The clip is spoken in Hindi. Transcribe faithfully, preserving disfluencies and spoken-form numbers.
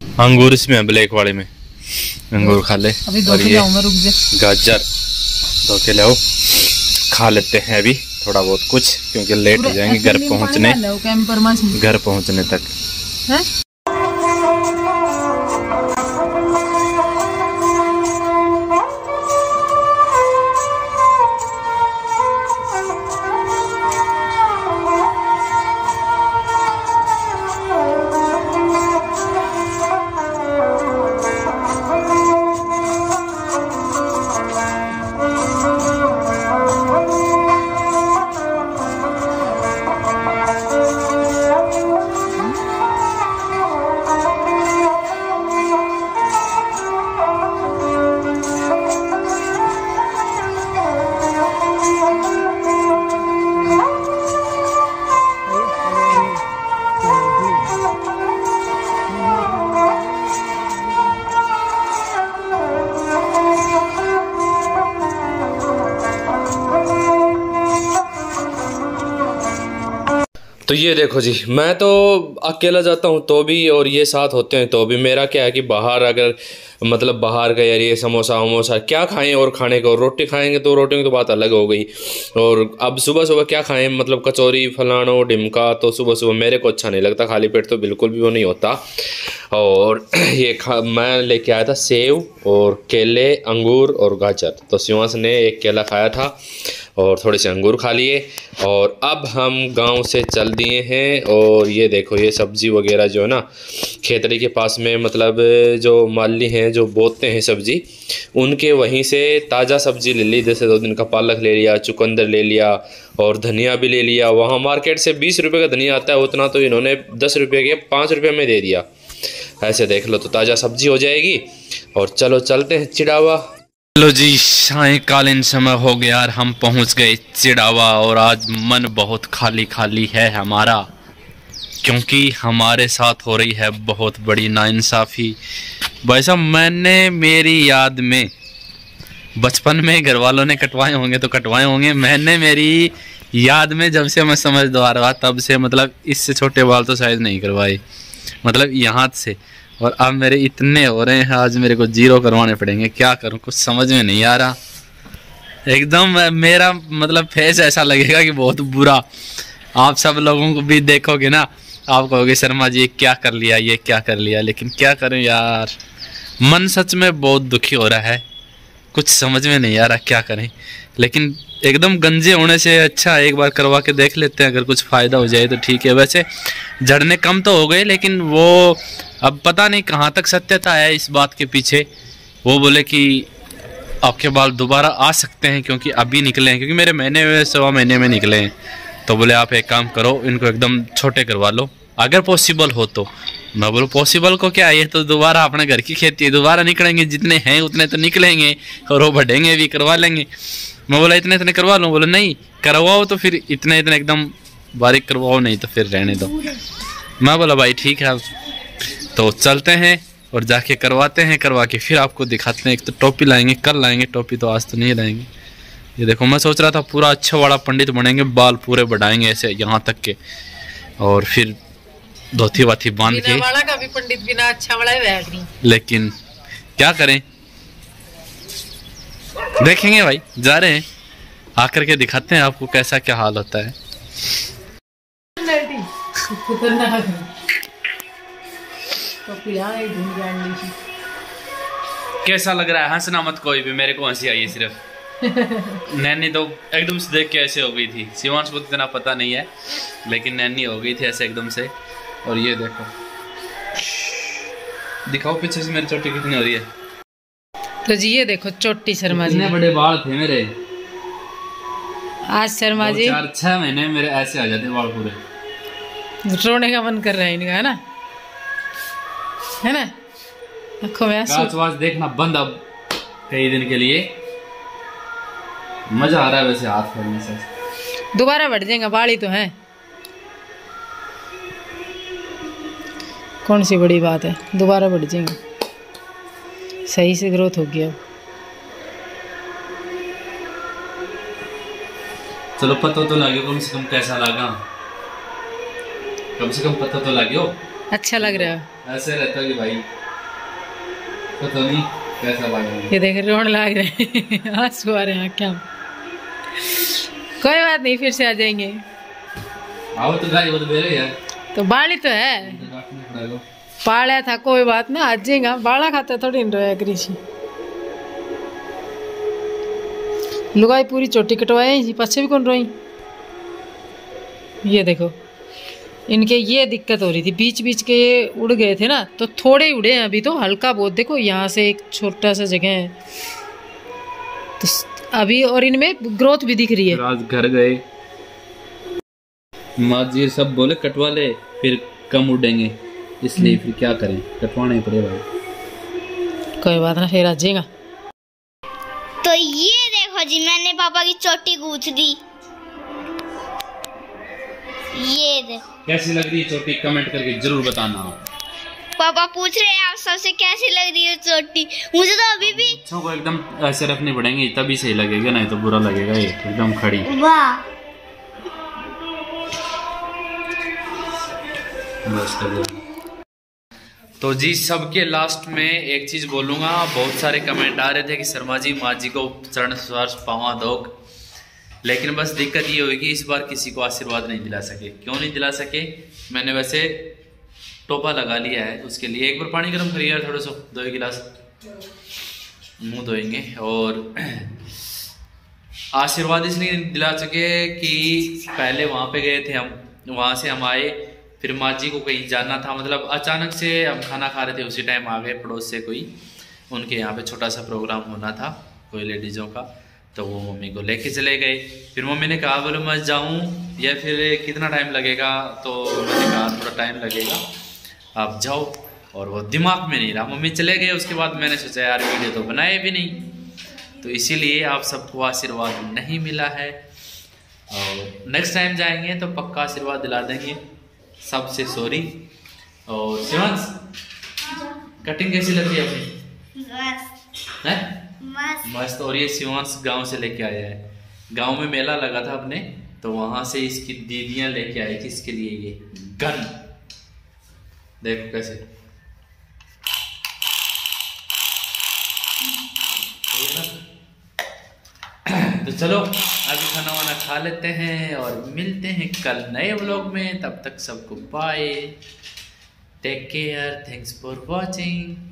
अंगूर इसमें है, ब्लैक वाले में अंगूर खा ले। अभी दो और ये रुक जा। गाजर दो के लाओ, खा लेते हैं अभी थोड़ा बहुत कुछ, क्योंकि लेट हो जाएंगे घर पहुंचने घर पहुंचने तक है? तो ये देखो जी, मैं तो अकेला जाता हूँ तो भी, और ये साथ होते हैं तो भी। मेरा क्या है कि बाहर अगर मतलब बाहर का यार ये समोसा वमोसा क्या खाएं, और खाने को रोटी खाएंगे तो रोटी की तो बात अलग हो गई। और अब सुबह सुबह क्या खाएं, मतलब कचौरी फलानो ढिमका, तो सुबह सुबह मेरे को अच्छा नहीं लगता, खाली पेट तो बिल्कुल भी वो नहीं होता। और ये खा मैं लेके आया था सेव और केले, अंगूर और गाजर। तो शिवांश ने एक केला खाया था और थोड़े से अंगूर खा लिए, और अब हम गांव से चल दिए हैं। और ये देखो ये सब्ज़ी वगैरह जो है ना, खेतड़ी के पास में मतलब जो माली हैं जो बोते हैं सब्ज़ी, उनके वहीं से ताज़ा सब्ज़ी ले ली। जैसे दो दिन का पालक ले लिया, चुकंदर ले लिया और धनिया भी ले लिया। वहाँ मार्केट से बीस रुपये का धनिया आता है, उतना तो इन्होंने दस रुपये के पाँच रुपये में दे दिया। ऐसे देख लो तो ताज़ा सब्ज़ी हो जाएगी। और चलो चलते हैं चिड़ावा। चलो जी, सायंकालीन समय हो गया और हम पहुंच गए चिड़ावा। और आज मन बहुत खाली खाली है हमारा, क्योंकि हमारे साथ हो रही है बहुत बड़ी नाइंसाफ़ी। भाई साहब, मैंने मेरी याद में बचपन में घर वालों ने कटवाए होंगे तो कटवाए होंगे, मैंने मेरी याद में जब से मैं समझदार हुआ तब से मतलब इससे छोटे बाल तो शायद नहीं करवाए, मतलब यहाँ से। और अब मेरे इतने हो रहे हैं, आज मेरे को जीरो करवाने पड़ेंगे। क्या करूं, कुछ समझ में नहीं आ रहा। एकदम मेरा मतलब फेस ऐसा लगेगा कि बहुत बुरा। आप सब लोगों को भी देखोगे ना, आप कहोगे शर्मा जी क्या कर लिया, ये क्या कर लिया। लेकिन क्या करें यार, मन सच में बहुत दुखी हो रहा है, कुछ समझ में नहीं आ रहा क्या करें। लेकिन एकदम गंजे होने से अच्छा एक बार करवा के देख लेते हैं, अगर कुछ फ़ायदा हो जाए तो ठीक है। वैसे झड़ने कम तो हो गए, लेकिन वो अब पता नहीं कहाँ तक सत्यता है इस बात के पीछे। वो बोले कि आपके बाल दोबारा आ सकते हैं क्योंकि अभी निकले हैं, क्योंकि मेरे महीने में सवा महीने में निकले हैं। तो बोले आप एक काम करो, इनको एकदम छोटे करवा लो अगर पॉसिबल हो तो। मैं बोलूँ पॉसिबल को क्या, ये तो दोबारा अपने घर की खेती है, दोबारा निकलेंगे, जितने हैं उतने तो निकलेंगे और वो बढ़ेंगे भी, करवा लेंगे। मैं बोला इतने इतने करवा लूँ, बोले नहीं करवाओ तो फिर इतने इतने एकदम बारीक करवाओ, नहीं तो फिर रहने दो। मैं बोला भाई ठीक है, तो चलते हैं और जाके करवाते हैं। करवा के फिर आपको दिखाते हैं। एक तो टोपी लाएंगे, कल लाएंगे टोपी, तो आज तो नहीं लाएंगे। ये देखो मैं सोच रहा था पूरा अच्छा वाला पंडित बनेंगे, बाल पूरे बढ़ाएंगे ऐसे यहाँ तक के, और फिर धोती वाती बांध के। वाला का भी पंडित बिना अच्छा वाला है, लेकिन क्या करें, देखेंगे भाई, जा रहे हैं, आकर के दिखाते हैं आपको कैसा क्या हाल होता है। कैसा लग रहा है, हंसना मत कोई भी, मेरे को हंसी आई है सिर्फ। नैनी तो एकदम से देख के ऐसे हो गई थी, शिवांश को इतना पता नहीं है, लेकिन नैनी हो गई थी ऐसे एकदम से। और ये देखो, दिखाओ पीछे से मेरी चोटी कितनी हो रही है। तो जी ये देखो चोटी शर्मा जी, इतने बड़े बाल थे मेरे। आज शर्मा जी चार छह महीने मेरे ऐसे आ जाते बाल पूरे। रोने का मन कर रहा है इनका, है ना, है ना। आँखों में आंसू देखना बंद अब कई दिन के लिए। मजा आ रहा है वैसे हाथ फेरने से। दोबारा बढ़ जाएगा, बाल ही तो है, कौन सी बड़ी बात है, दोबारा बढ़ जाएंगे, सही से ग्रोथ हो गया। चलो पता तो लगे कम से कम कैसा लगा, कम से कम पता तो लगे हो। अच्छा लग रहा है। ऐसे रहता कि भाई पता नहीं कैसा लग रहा है। ये देख रोन लग रहे हैं, आंसू आ रहे हैं क्या। कोई बात नहीं, फिर से आ जाएंगे। आओ तो गाड़ी वो तो मेरे यार, तो बाली तो है, पाला था, कोई बात ना, आ जाएगा। बाला खाता थोड़ी रोया करी। लुगाई पूरी चोटी कटवाई, पीछे भी कौन रोई। ये देखो इनके ये दिक्कत हो रही थी, बीच बीच के ये उड़ गए थे ना, तो थोड़े ही उड़े हैं अभी, तो हल्का बहुत। देखो यहाँ से एक छोटा सा जगह है तो अभी, और इनमें ग्रोथ भी दिख रही है। आज घर गए माँ जी सब बोले कटवा ले, फिर कम उड़ेंगे, इसलिए फिर क्या करें, कटवाना ही पड़ेगा। कोई बात ना, फिर आ जाएगा। तो ये देखो जी, मैंने पापा की चोटी गूंथ दी। ये देखो कैसी लग रही है चोटी, कमेंट करके जरूर बताना। पापा पूछ रहे हैं आप सबसे कैसी लग रही है चोटी। मुझे तो अभी भी बच्चों को एकदम ऐसे रखनी पड़ेंगी तभी सही लगेगा, नहीं तो बुरा लगेगा। ये एकदम खड़ी। वाह, बस कर। तो जी सबके लास्ट में एक चीज बोलूंगा, बहुत सारे कमेंट आ रहे थे कि शर्मा जी माँ जी को चरण स्पर्श पावा दो, लेकिन बस दिक्कत ये हुई कि इस बार किसी को आशीर्वाद नहीं दिला सके। क्यों नहीं दिला सके? मैंने वैसे टोपा लगा लिया है उसके लिए। एक बार पानी गर्म करिए यार, थोड़ा सा दो गिलास, मुंह धोएंगे। और आशीर्वाद इसलिए नहीं दिला सके कि पहले वहाँ पे गए थे हम, वहाँ से हम आए, फिर माँ जी को कहीं जाना था, मतलब अचानक से हम खाना खा रहे थे, उसी टाइम आ गए पड़ोस से कोई, उनके यहाँ पे छोटा सा प्रोग्राम होना था कोई लेडीज़ों का, तो वो मम्मी को लेके चले गए। फिर मम्मी ने कहा बोले मैं जाऊँ या फिर कितना टाइम लगेगा, तो मैंने कहा थोड़ा टाइम लगेगा, आप जाओ। और वो दिमाग में नहीं रहा, मम्मी चले गए। उसके बाद मैंने सोचा यार वीडियो तो बनाए भी नहीं, तो इसीलिए आप सबको आशीर्वाद नहीं मिला है। और नेक्स्ट टाइम जाएंगे तो पक्का आशीर्वाद दिला देंगे। सबसे सॉरी। और शिवांश, कटिंग कैसी लग रही है अपनी? है मस्त। और ये शिवांश गांव से लेके आया है, गांव में मेला लगा था अपने, तो वहां से इसकी दीदियां लेके आई थी इसके लिए ये गन। देखो कैसे, तो चलो अभी खाना वाना खा लेते हैं और मिलते हैं कल नए व्लॉग में। तब तक सबको bye, take care, thanks for watching.